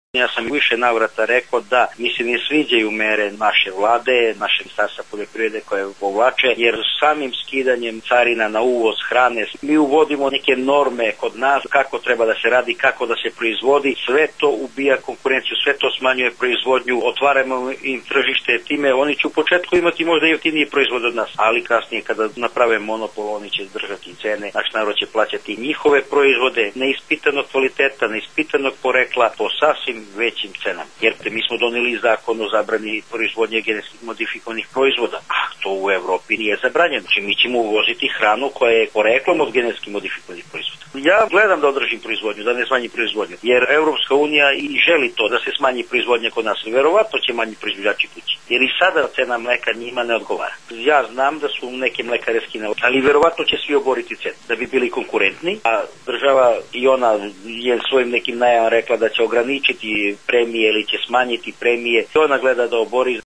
Ja sam više navrata rekao da mi se ne sviđaju mere naše vlade, naše ministarstva poljoprivrede koje povlače, jer samim skidanjem carina na uvoz hrane mi uvodimo neke norme kod nas kako treba da se radi, kako da se proizvodi, sve to ubija konkurenciju, sve to smanjuje proizvodnju, otvaramo im tržište time, oni će u početku imati možda jeftiniji proizvod od nas, ali kasnije kada naprave monopol oni će držati cene, naš narod će plaćati njihove proizvode neispitanog kvaliteta, neispitanog porekla po sasvim većim cenama. Jer mi smo doneli zakon o zabrani proizvodnje genetski modifikovanih proizvoda, a to u Evropi nije zabranjeno. Znači mi ćemo uvoziti hranu koja je poreklom od genetski modifikovanih proizvoda. Ja gledam da održim proizvodnju, da ne smanjim proizvodnju, jer Evropska unija i želi to da se smanji proizvodnja kod nas. Verovatno će manji proizvođači kući, jer i sada cena mleka njima ne odgovara. Ja znam da su neke mlekare skinale, ali verovatno će svi oboriti cenu da bi bili konkurentni, a država i ona je svojim nekim najavama rekla da će ograničiti premije ili će smanjiti premije. Ona gleda da obori